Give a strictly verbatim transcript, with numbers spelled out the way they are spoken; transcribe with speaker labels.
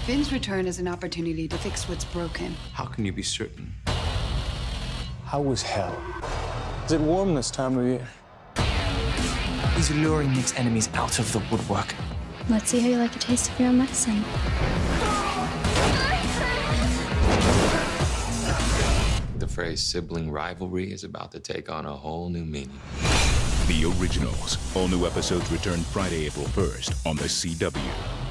Speaker 1: Finn's return is an opportunity to fix what's broken.
Speaker 2: How can you be certain?
Speaker 3: How was hell? Is it warm this time of year?
Speaker 4: He's luring Nick's enemies out of the woodwork.
Speaker 5: Let's see how you like a taste of your own medicine.
Speaker 2: The phrase sibling rivalry is about to take on a whole new meaning.
Speaker 6: The Originals. All new episodes return Friday, April first on the C W.